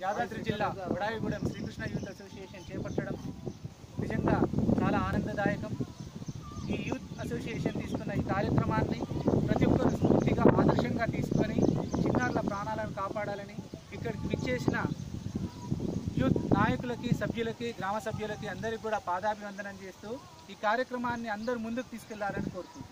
యాదాద్రి జిల్లా Vadaigudem Srikrishna youth association చేపట్టడం నిజంగా చాలా ఆనందదాయకం. ఈ యూత్ అసోసియేషన్ తీసుకున్న ఈ కార్యక్రమాన్ని ప్రతి ఒక్కరు స్ఫూర్తిగా ఆదర్శంగా తీసుకొని చిన్నారుల ప్రాణాలను కాపాడాలని ఇక్కడికి విచ్చేసిన యూత్ నాయకులకి, సభ్యులకి, గ్రామ సభ్యులకి అందరికీ కూడా పాదాభివందనం చేస్తూ ఈ కార్యక్రమాన్ని అందరూ ముందుకు తీసుకెళ్లాలని కోరుకుంటున్నాను.